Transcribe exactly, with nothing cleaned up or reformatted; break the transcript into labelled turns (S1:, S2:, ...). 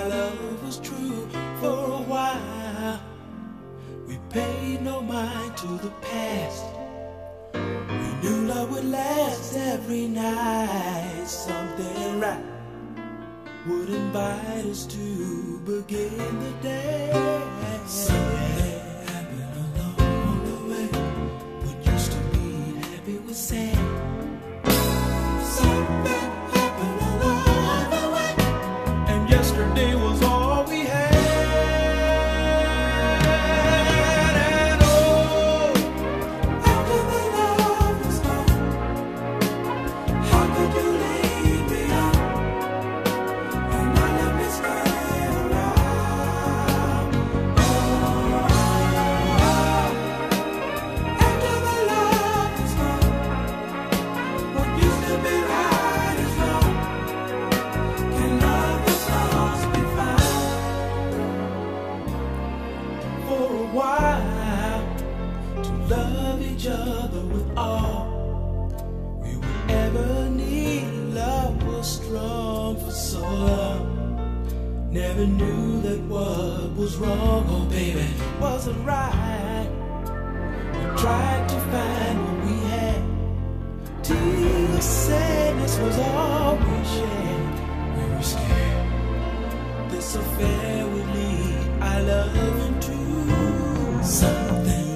S1: our love was true for a while. We paid no mind to the past. We knew love would last every night. Something right would invite us to begin the day. Something happened along the way. What used to be happy was sad. Something happened along the way, and yesterday was all we had. And oh, after the love was gone, how could you leave me on? And I let me stay around. Oh, after the love was gone, what used to be right is wrong. Can love this lost be found? For a while, to love each other with all we would ever need. Love was strong for so long. Never knew that what was wrong, oh baby, wasn't right. We tried to find what we had. Tears, sadness was all we shared. We were scared this affair would lead our love into something